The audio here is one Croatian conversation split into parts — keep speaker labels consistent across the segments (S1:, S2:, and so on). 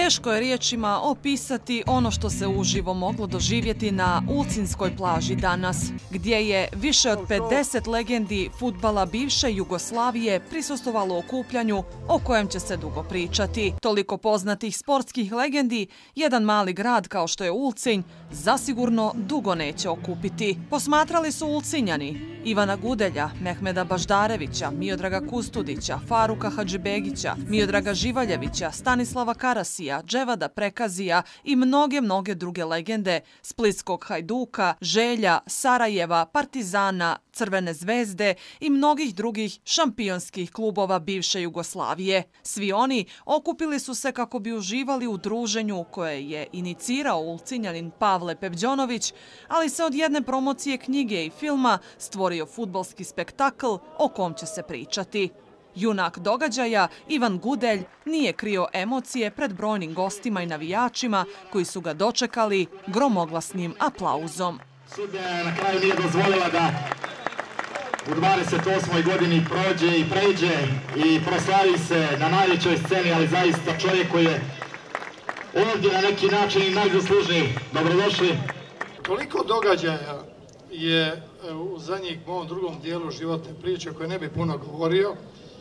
S1: Teško je riječima opisati ono što se uživo moglo doživjeti na Ulcinskoj plaži danas, gdje je više od 50 legendi fudbala bivše Jugoslavije prisustvovalo okupljanju o kojem će se dugo pričati. Toliko poznatih sportskih legendi jedan mali grad kao što je Ulcinj zasigurno dugo neće okupiti. Posmatrali su Ulcinjani Ivana Gudelja, Mehmeda Baždarevića, Miodraga Kustudića, Faruka Hadžibegića, Miodraga Živaljevića, Stanislava Karasija, Dževada Prekazija i mnoge druge legende Splitskog Hajduka, Želja, Sarajeva, Partizana, Crvene zvezde i mnogih drugih šampionskih klubova bivše Jugoslavije. Svi oni okupili su se kako bi uživali u druženju koje je inicirao Ulcinjanin Pavle Pebđonović, ali se od jedne promocije knjige i filma stvorio fudbalski spektakl o kom će se pričati. Junak događaja, Ivan Gudelj, nije krio emocije pred brojnim gostima i navijačima koji su ga dočekali gromoglasnim aplauzom.
S2: Sudija na kraju nije dozvolila da u 28. godini prođe i pređe i proslavi se na najvećoj sceni, ali zaista čovjek koji je ovdje na neki način i najzaslužniji. Dobrodošli.
S3: Toliko događaja je u zadnjih mom drugom dijelu životne priče koje ne bi puno govorio.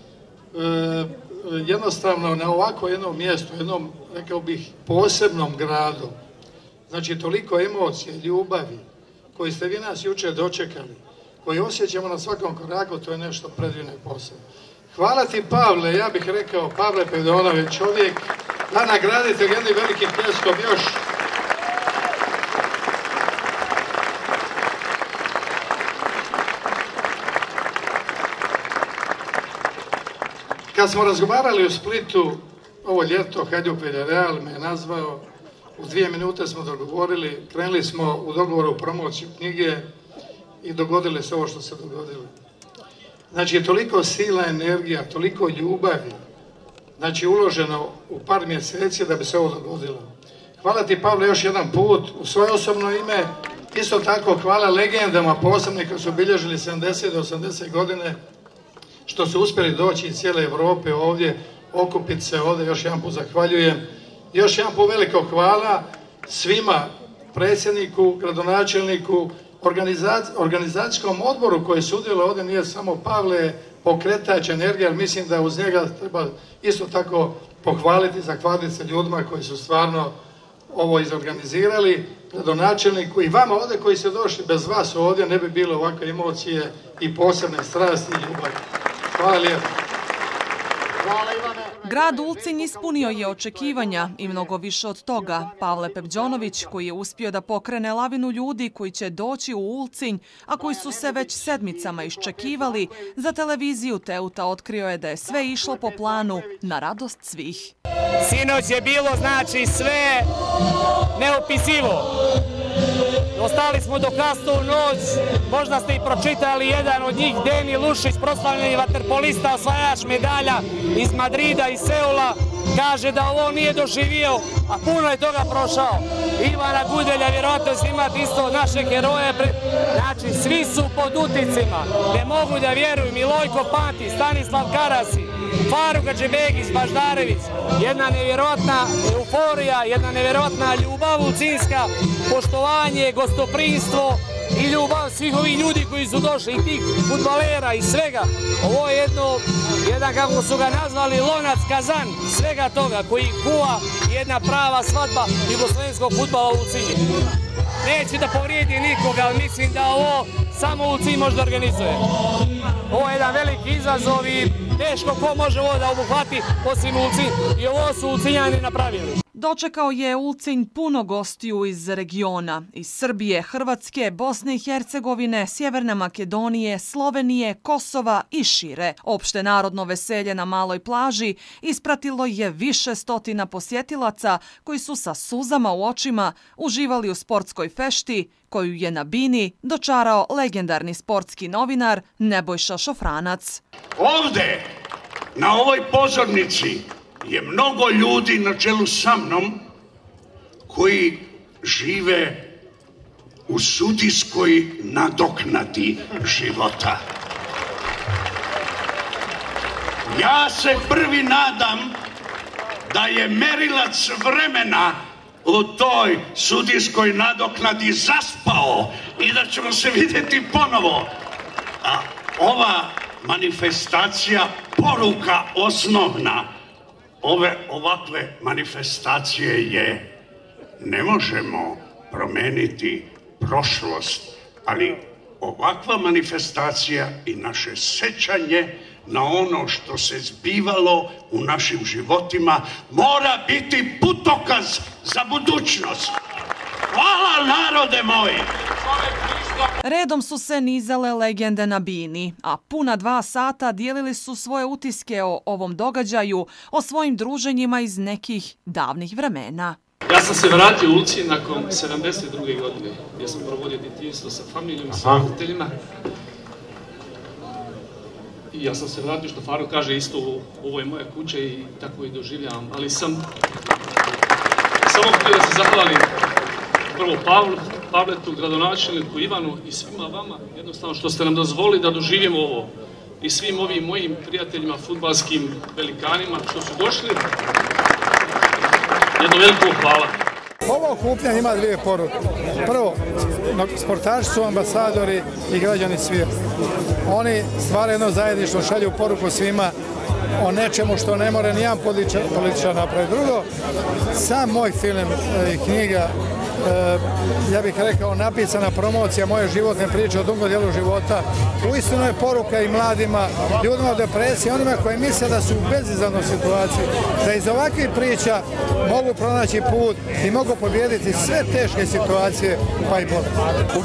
S3: Jednostavno na ovako jednom mjestu, jednom, rekao bih, posebnom gradu, znači toliko emocije, ljubavi koji ste vi nas jučer dočekali, koji osjećamo na svakom koraku, to je nešto predivno i posebno. Hvala ti, Pavle, ja bih rekao, Pavle Pebđonović, čovjek, da nagradite jednim velikim pljeskom još. Kad smo razgovarali u Splitu, ovo ljeto, Hajduk Villarreal me je nazvao, u 2 minute smo dogovorili, krenuli smo u dogovoru u promociju knjige i dogodili se ovo što se dogodilo. Znači, toliko sila, energija, toliko ljubavi, znači uloženo u par mjeseci da bi se ovo dogodilo. Hvala ti, Pavle, još jedan put, u svoje osobno ime, isto tako hvala legendama, posebno koji su obilježili 70 do 80 godine, što su uspjeli doći iz cijele Europe ovdje, okupiti se ovdje, još jedan put zahvaljujem. Još jedan put veliko hvala svima, predsjedniku, gradonačelniku, organizacijskom odboru koji sudjeluje ovdje, nije samo Pavle pokretač energija, ali mislim da uz njega treba isto tako pohvaliti, zahvaliti se ljudima koji su stvarno ovo izorganizirali, gradonačelniku i vama ovdje koji ste došli, bez vas ovdje ne bi bilo ovakve emocije i posebne strasti i ljubavi. Hvala lijepo.
S1: Grad Ulcinj ispunio je očekivanja i mnogo više od toga. Pavle Pebđonović, koji je uspio da pokrene lavinu ljudi koji će doći u Ulcinj, a koji su se već sedmicama iščekivali, za televiziju Teuta otkrio je da je sve išlo po planu na radost svih.
S4: Sinoć je bilo, znači, sve neopisivo. Ostali smo do kasno u noć, možda ste i pročitali jedan od njih, Deni Lušić, proslavljeni vaterpolista, osvajač medalja iz Madrida i Seula, kaže da ovo nije doživio, a puno je toga prošao. Ivana Gudelja, vjerojatno imate isto od našeg heroja, znači svi su pod uticima, ne mogu da vjeruju, Milojko Pantić, Stanislav Karasi, Faruk Hadžibegić, Baždarević, jedna nevjerojatna euforija, jedna nevjerojatna ljubav ulcinjska, poštovanje, gostoprinstvo i ljubav svih ovih ljudi koji su došli, i tih fudbalera i svega. Ovo je jedan, kako su ga nazvali, lonac kazan svega toga koji kuva jedna prava svadba jugoslovenskog fudbala u Ulcinju. Neću da povrijedi nikoga, ali mislim da ovo samo Ulcinj može da organizuje. Ovo je jedan veliki izazov i teško ko može ovo da obuhvati osim Ulcinj, i ovo su Ulcinjani napravili.
S1: Dočekao je Ulcinj puno gostiju iz regiona, iz Srbije, Hrvatske, Bosne i Hercegovine, Sjeverne Makedonije, Slovenije, Kosova i šire. Opšte narodno veselje na maloj plaži ispratilo je više stotina posjetilaca koji su sa suzama u očima uživali u sportskoj fešti koju je na bini dočarao legendarni sportski novinar Nebojša Šofranac.
S5: Ovde, na ovoj pozornici, je mnogo ljudi na čelu sa mnom koji žive u sudijskoj nadoknadi života. Ja se prvi nadam da je merilac vremena u toj sudijskoj nadoknadi zaspao i da ćemo se vidjeti ponovo. A ova manifestacija, poruka osnovna ovakve manifestacije je: ne možemo promeniti prošlost, ali ovakva manifestacija i naše sećanje na ono što se zbivalo u našim životima mora biti putokaz za budućnost. Hvala, narode moji!
S1: Redom su se nizale legende na bini, a puna 2 sata dijelili su svoje utiske o ovom događaju, o svojim druženjima iz nekih davnih vremena.
S6: Ja sam se vratio u Ulcinj nakon 72. godine, gdje sam provodio djetinjstvo sa familijom, sa roditeljima. I ja sam se vratio, što Faruk kaže, isto ovo je moja kuća i tako i doživljavam. Ali sam samo htio da se zahvalim prvo Pavletu, gradonačelniku, Ivanu i svima vama, jednostavno što ste nam dozvolili da doživimo ovo. I svim ovim mojim prijateljima, fudbalskim velikanima što su došli. Jedno veliko hvala.
S7: Ovo okupljanje ima 2 poruke. Prvo, sportaši su ambasadori i građani svijeta. Oni stvaraju jedno zajedništvo, šalju poruku svima o nečemu što ne mora nijedan političar napraviti. Drugo, sam moj film i knjiga, ja bih rekao, napisana promocija moje životne priče o dugom dijelu života, uistinu je poruka i mladima, ljudima u depresiji, onima koji misle da su u bezizlaznom situaciji, da iz ovakvih priča mogu pronaći put i mogu pobijediti sve teške situacije, pa i bolje.
S8: U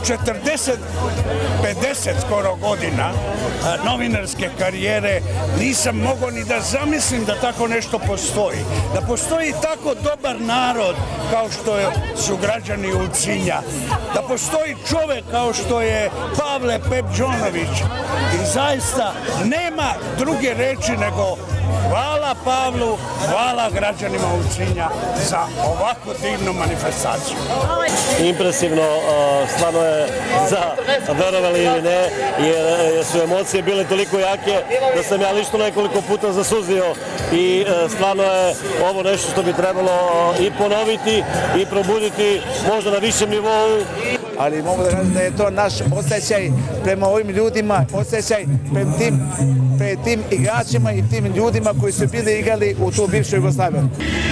S8: 40-50 skoro godina novinarske karijere nisam mogao ni da zamislim da tako nešto postoji. Da postoji tako dobar narod kao što su građani Ulcinja. Da postoji čovjek kao što je Pavle Pepđonović. I zaista nema druge reči nego hvala Pavlu, hvala građanima Ulcinja za ovakvu divnu manifestaciju.
S9: Impresivno, stvarno je za verovali ili ne, jer su emocije bile toliko jake da sam ja lično nekoliko puta zasuzio i stvarno je ovo nešto što bi trebalo i ponoviti i probuditi možda na višem nivou.
S10: Ali mogu da kažem da je to naš osjećaj prema ovim ljudima, osjećaj prema tim igračima i tim ljudima koji su bili igrali u tu bivšu Jugoslaviju.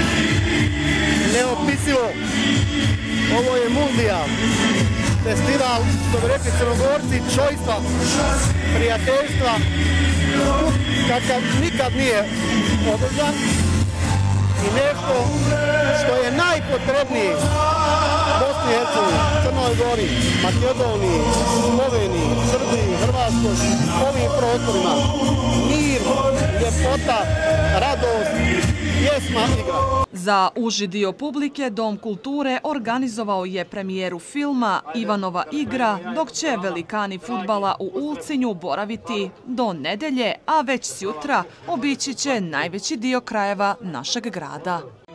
S11: Neopisivo, ovo je mundijal, festival, što bi rekli Crnogorci, čojstva, prijateljstva, kakav nikad nije održan i nešto što je najpotrebnije Bosni i Hercegovini, Crnoj Gori, Makedoniji, Sloveniji, Srbiji, Hrvatskoj, ovim prostorima. Mir, ljepota, radost, pjesma, igra.
S1: Za uži dio publike Dom kulture organizovao je premijeru filma Ivanova igra, dok će velikani fudbala u Ulcinju boraviti do nedelje, a već sjutra obići će najveći dio krajeva našeg grada.